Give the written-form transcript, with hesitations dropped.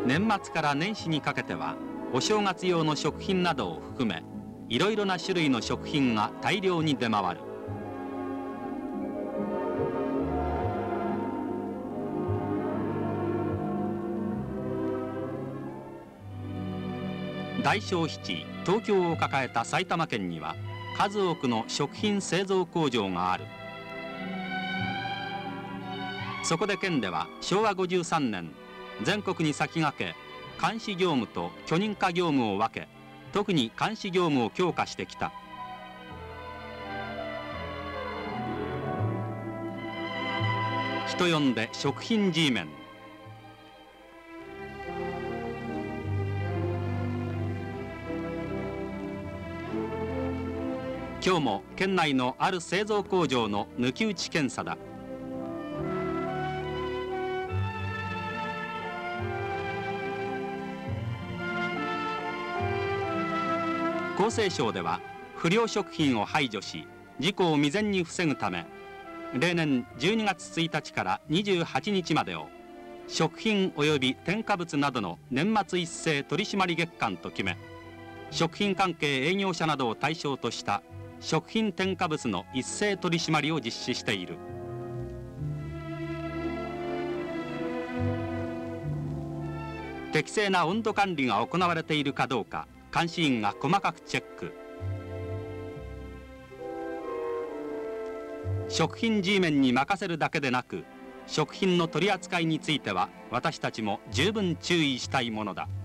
年末から年始にかけてはお正月用の食品などを含めいろいろな種類の食品が大量に出回る。大消費地東京を抱えた埼玉県には数多くの食品製造工場がある。そこで県では昭和53年全国に先駆け監視業務と許認可業務を分け、特に監視業務を強化してきた。人呼んで食品 G メン。今日も県内のある製造工場の抜き打ち検査だ。厚生省では不良食品を排除し事故を未然に防ぐため、例年12月1日から28日までを食品及び添加物などの年末一斉取締月間と決め、食品関係営業者などを対象とした食品添加物の一斉取締りを実施している。適正な温度管理が行われているかどうか監視員が細かくチェック。食品 G メンに任せるだけでなく、食品の取り扱いについては私たちも十分注意したいものだ。